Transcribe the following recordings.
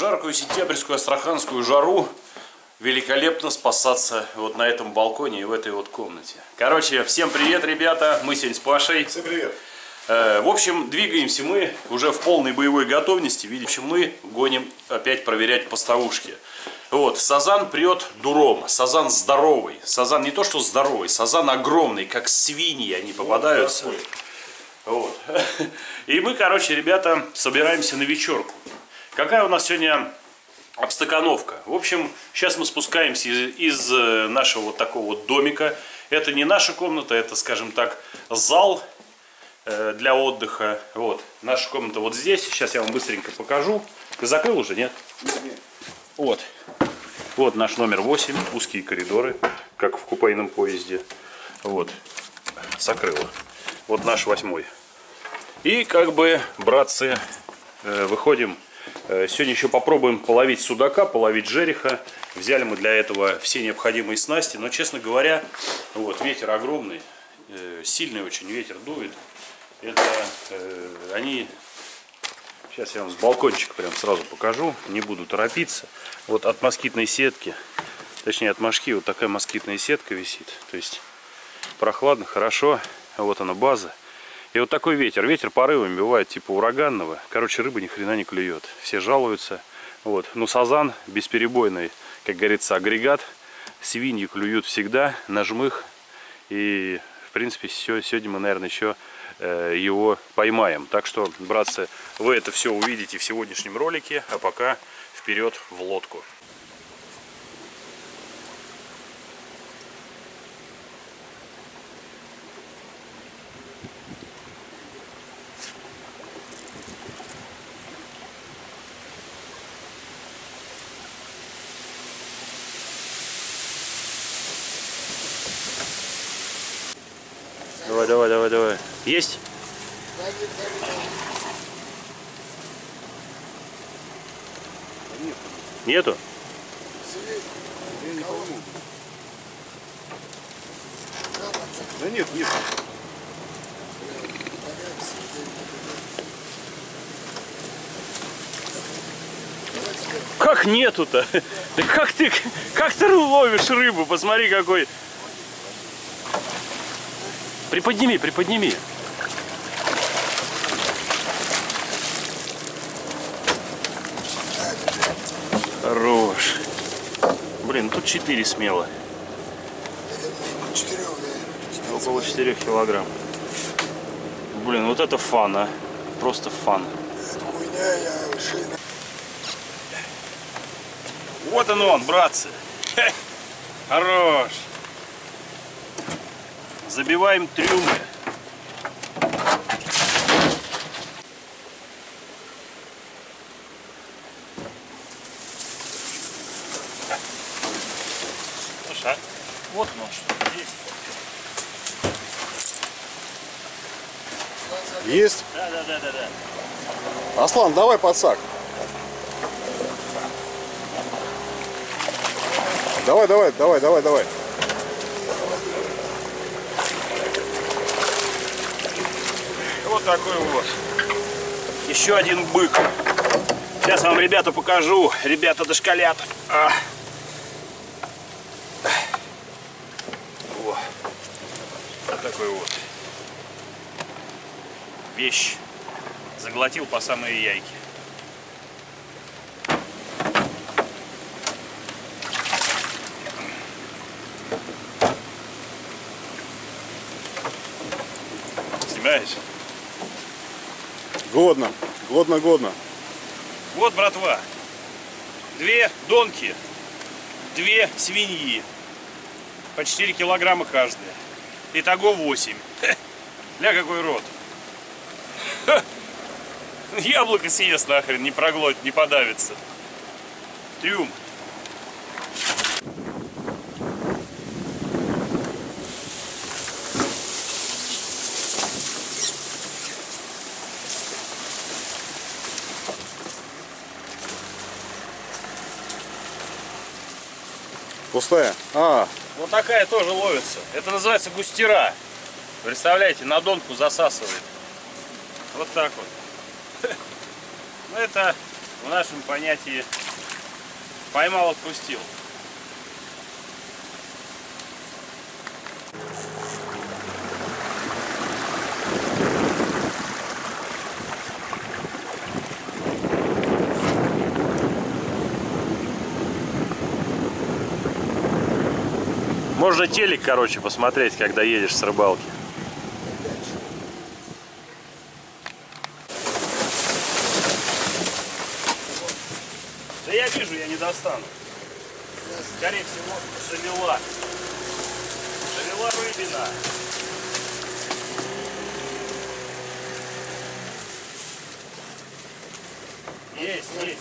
жаркую сентябрьскую астраханскую жару великолепно спасаться вот на этом балконе и в этой вот комнате. Короче, всем привет, ребята, мы сегодня с Пашей. Всем привет. В общем, двигаемся мы уже в полной боевой готовности. Видите, мы гоним опять проверять поставушки. Вот, сазан прет дуром, сазан здоровый. Сазан не то что здоровый, сазан огромный, как свиньи они попадаются. Вот. И мы, короче, ребята, собираемся на вечерку. Какая у нас сегодня обстакановка? В общем, сейчас мы спускаемся из нашего вот такого вот домика. Это не наша комната, это, скажем так, зал для отдыха. Вот, наша комната вот здесь. Сейчас я вам быстренько покажу. Ты закрыл уже, нет? Нет. Вот. Вот наш номер 8. Узкие коридоры, как в купейном поезде. Вот. Закрыла. Вот наш 8. И как бы, братцы, выходим. Сегодня еще попробуем половить судака, половить жереха. Взяли мы для этого все необходимые снасти. Но, честно говоря, вот ветер огромный. Сильный очень ветер дует. Это они... Сейчас я вам с балкончика прям сразу покажу. Не буду торопиться. Вот от москитной сетки, точнее от мошки, вот такая москитная сетка висит. То есть прохладно, хорошо. Вот она база. И вот такой ветер. Ветер порывами бывает типа ураганного. Короче, рыба ни хрена не клюет. Все жалуются. Вот. Но сазан бесперебойный, как говорится, агрегат. Свиньи клюют всегда на жмых. И в принципе сегодня мы, наверное, еще его поймаем. Так что, братцы, вы это все увидите в сегодняшнем ролике. А пока вперед в лодку. Давай, давай, давай, давай. Есть? Нету? Да нет, нет. Как нету-то? Да как ты ловишь рыбу? Посмотри какой. Приподними, приподними. Хорош. Блин, тут 4 смело. Около 4 килограмм. Блин, вот это фан, а. Просто фан. Вот он, братцы. Хорош. Забиваем трюмы. Слушай, вот оно что здесь. Есть? Да. Аслан, давай подсак. Давай. Вот такой вот. Еще один бык. Сейчас вам, ребята, покажу. Ребята дошколят. Вот такой вот. Вещь. Заглотил по самые яйки. Снимаешь? Годно. Вот, братва, 2 донки, 2 свиньи, по 4 килограмма каждая. Итого 8. Ля, какой рот. Яблоко съест нахрен, не проглотит, не подавится. Трюм. Пустая? Вот такая тоже ловится. Это называется густера. Представляете, на донку засасывает. Вот так вот. Ну, это в нашем понятии поймал, отпустил. Можно телек, короче, посмотреть, когда едешь с рыбалки. Да я вижу, я не достану. Скорее всего, завела. Завела рыбина. Есть.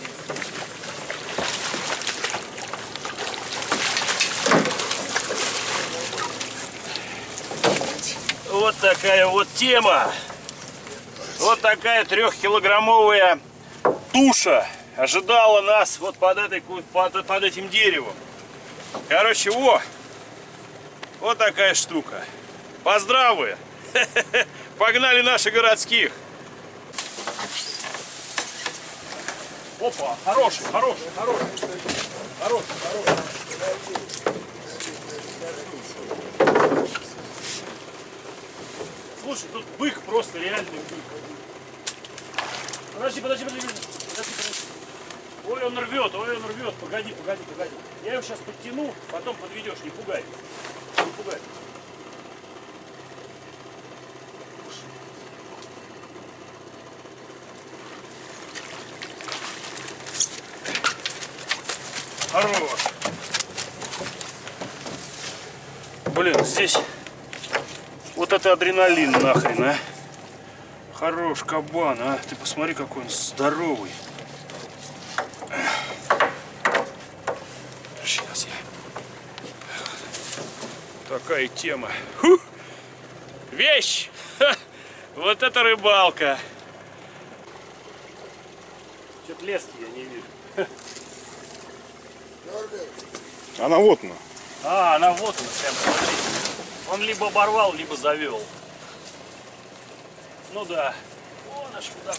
Вот такая вот тема. Вот такая 3-килограммовая туша ожидала нас вот под этим деревом. Короче, вот такая штука. Поздравы! Погнали наших городских. Опа, хороший. Слушай, тут бык просто реальный бык. Подожди. Ой, он рвет. Погоди. Я его сейчас подтяну, потом подведешь, не пугай. Хорош. Блин, здесь вот это адреналин нахрен, а. Хорош кабан, а. Ты посмотри, какой он здоровый. Сейчас я. Такая тема. Фух. Вещь! Ха. Вот это рыбалка. Что-то лески я не вижу. Она вот она. А, она вот она, прям, смотри. Он либо оборвал, либо завел. Ну да. Вон аж куда.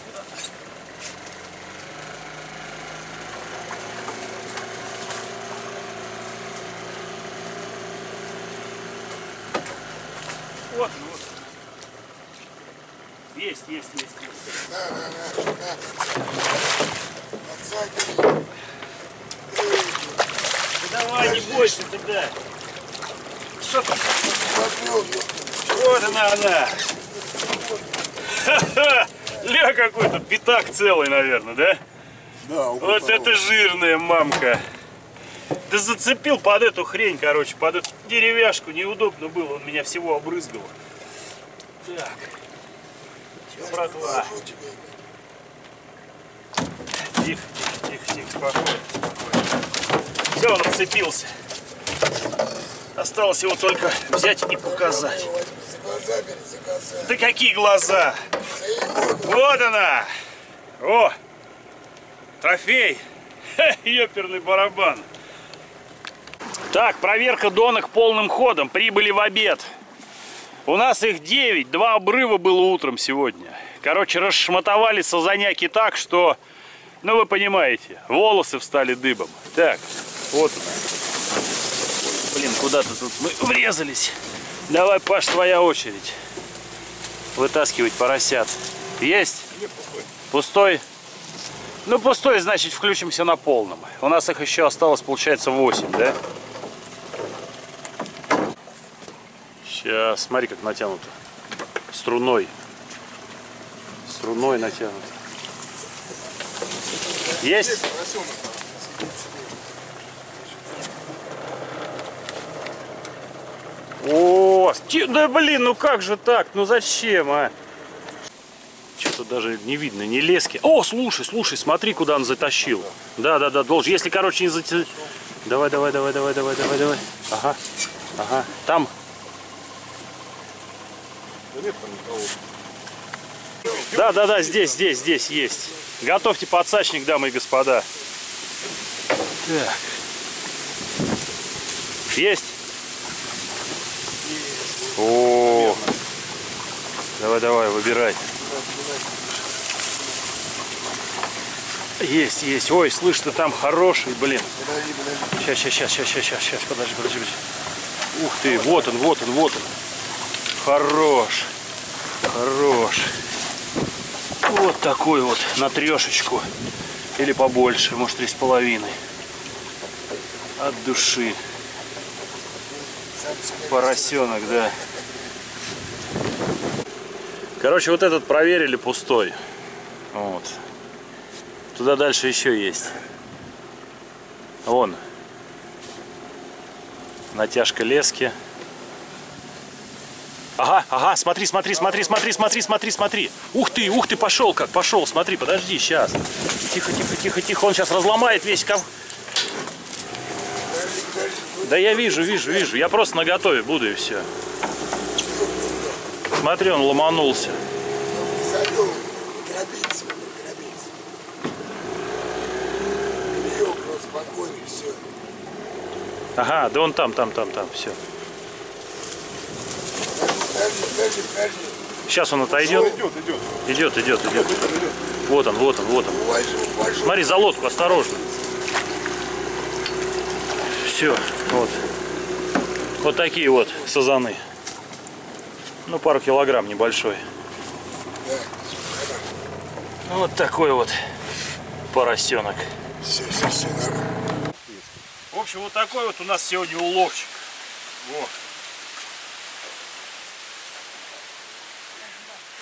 Вот. Есть. Давай, не бойся тогда. Что ты? Вот она. Ха-ха! Ля, какой-то пятак целый, наверное, да? Да, вот это жирная мамка. Ты зацепил под эту хрень, короче, под эту деревяшку. Неудобно было, он меня всего обрызгал. Так. Че, братва? Тихо, спокойно. Все, он отцепился. Осталось его только взять и показать. Да какие глаза! Вот она! О! Трофей! Ёперный барабан! Так, проверка донок полным ходом. Прибыли в обед. У нас их 9. 2 обрыва было утром сегодня. Короче, расшматовали сазаняки так, что... Ну, вы понимаете, волосы встали дыбом. Так, вот она. Блин, куда-то тут мы врезались. Давай, Паш, твоя очередь. Вытаскивать поросят. Есть? Нет, пустой. Пустой? Ну, пустой, значит, включимся на полном. У нас их еще осталось, получается, 8, да? Сейчас, смотри, как натянуто. Струной. Струной натянуто. Есть? О, да блин, ну как же так? Ну зачем, а? Что-то даже не видно, ни лески. О, слушай, смотри, куда он затащил. Да, должен. Если, короче, не затащил. Давай. Ага. Там. Да, здесь есть. Готовьте подсачник, дамы и господа. Так. Есть? О, давай, выбирай. Есть, есть. Ой, слышь, ты там хороший, блин. Подожди. Сейчас, подожди. Ух ты, вот он. Хорош. Вот такой вот, на трешечку. Или побольше, может 3,5. От души. Поросенок, да. Короче, вот этот проверили пустой. Вот. Туда дальше еще есть. Вон. Натяжка лески. Ага, смотри. Ух ты, пошел, смотри, подожди, сейчас. Тихо, он сейчас разломает весь ков. Да я вижу, я просто наготове буду и все. Смотри, он ломанулся. Ага, да он там, все. Сейчас он отойдет. Идет. Вот он. Смотри, за лодку, осторожно. Все, вот. Вот такие вот сазаны. Ну, пару килограмм небольшой. Вот такой вот поросенок. Все, нормально. В общем, вот такой вот у нас сегодня уловчик. Вот.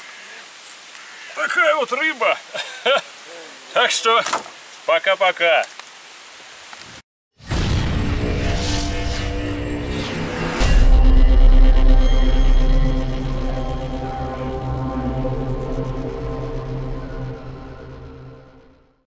Такая вот рыба. Так что пока-пока.